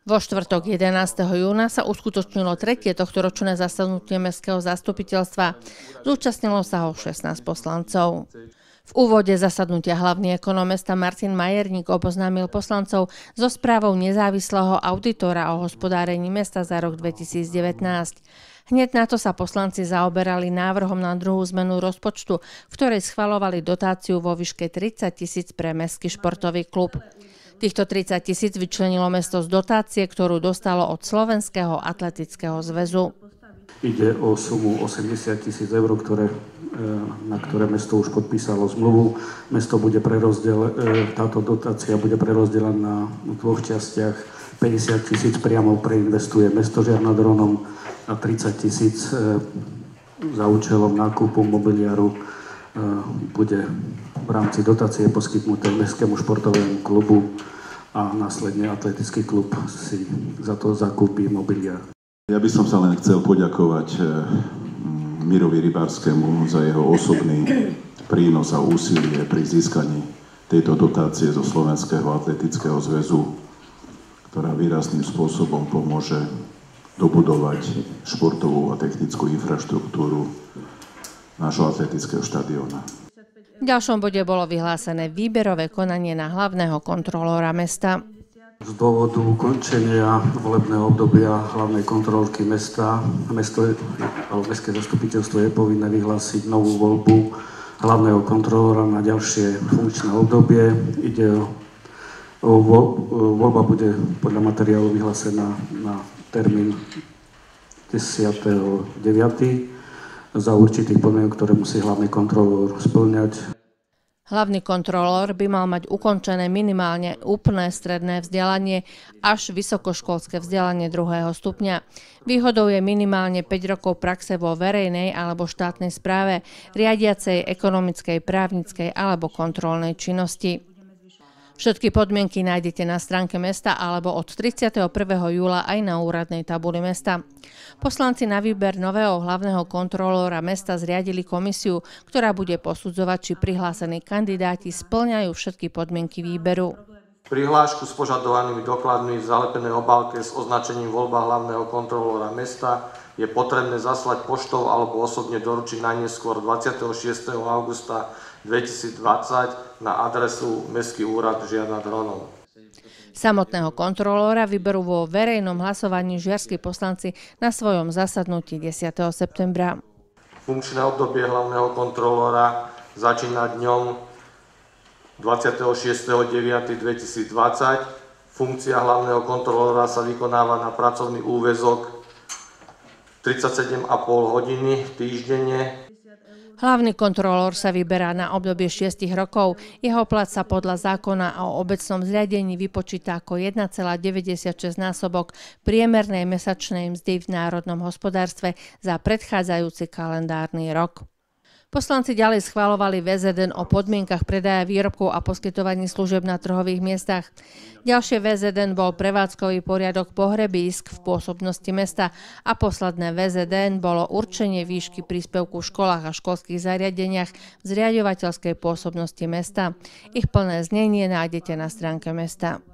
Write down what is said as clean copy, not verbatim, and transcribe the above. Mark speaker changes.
Speaker 1: Vo štvrtok 11. júna sa uskutočnilo tretie tohtoročné zasadnutie mestského zastupiteľstva. Zúčastnilo sa ho 16 poslancov. V úvode zasadnutia hlavný ekonóm mesta Martin Majerník oboznámil poslancov so správou nezávislého auditora o hospodárení mesta za rok 2019. Hneď na to sa poslanci zaoberali návrhom na druhú zmenu rozpočtu, v ktorej schvaľovali dotáciu vo výške 30 000 pre mestský športový klub. Týchto 30 000 vyčlenilo mesto z dotácie, ktorú dostalo od Slovenského atletického zväzu.
Speaker 2: Ide o sumu 80 000 eur, na ktoré mesto už podpísalo zmluvu. Táto dotácia bude prerozdelená v dvoch častiach. 50 000 priamo preinvestuje mesto Žiar nad Hronom a 30 000 za účelom nákupu mobiliáru bude v rámci dotácie poskytnuté mestskému športovému klubu a následne atletický klub si za to zakúpi mobiliár.
Speaker 3: Ja by som sa len chcel poďakovať Mirovi Rybárskému za jeho osobný prínos a úsilie pri získaní tejto dotácie zo Slovenského atletického zväzu, ktorá výrazným spôsobom pomôže dobudovať športovú a technickú infraštruktúru nášho atletického štadióna.
Speaker 1: V ďalšom bode bolo vyhlásené výberové konanie na hlavného kontrolóra mesta.
Speaker 2: Z dôvodu ukončenia volebného obdobia hlavnej kontrolórky mesta, mestské zastupiteľstvo je povinné vyhlásiť novú voľbu hlavného kontrolóra na ďalšie funkčné obdobie. Voľba bude podľa materiálu vyhlásená na termín 10.9. za určitých podmienok, ktoré musí hlavný kontrolór spĺňať.
Speaker 1: Hlavný kontrolór by mal mať ukončené minimálne úplné stredné vzdelanie až vysokoškolské vzdelanie 2. stupňa. Výhodou je minimálne 5 rokov praxe vo verejnej alebo štátnej správe, riadiacej, ekonomickej, právnickej alebo kontrolnej činnosti. Všetky podmienky nájdete na stránke mesta alebo od 31. júla aj na úradnej tabuli mesta. Poslanci na výber nového hlavného kontrolóra mesta zriadili komisiu, ktorá bude posudzovať, či prihlásení kandidáti spĺňajú všetky podmienky výberu.
Speaker 4: Prihlášku s požadovanými dokladmi v zalepenej obálke s označením voľba hlavného kontrolóra mesta je potrebné zaslať poštou alebo osobne doručiť najneskôr 26. augusta 2020 na adresu Mestský úrad Žiar nad Hronom.
Speaker 1: Samotného kontrolóra vyberú vo verejnom hlasovaní žiarski poslanci na svojom zasadnutí 10. septembra.
Speaker 4: Funkčné obdobie hlavného kontrolóra začína dňom 26.9.2020. Funkcia hlavného kontrolóra sa vykonáva na pracovný úväzok 37,5 hodiny týždenne.
Speaker 1: Hlavný kontrolór sa vyberá na obdobie 6 rokov. Jeho plat sa podľa zákona o obecnom zriadení vypočíta ako 1,96 násobok priemernej mesačnej mzdy v národnom hospodárstve za predchádzajúci kalendárny rok. Poslanci ďalej schvaľovali VZN o podmienkach predaja výrobkov a poskytovaní služieb na trhových miestach. Ďalšie VZN bol prevádzkový poriadok pohrebísk v pôsobnosti mesta a posledné VZN bolo určenie výšky príspevku v školách a školských zariadeniach v zriaďovateľskej pôsobnosti mesta. Ich plné znenie nájdete na stránke mesta.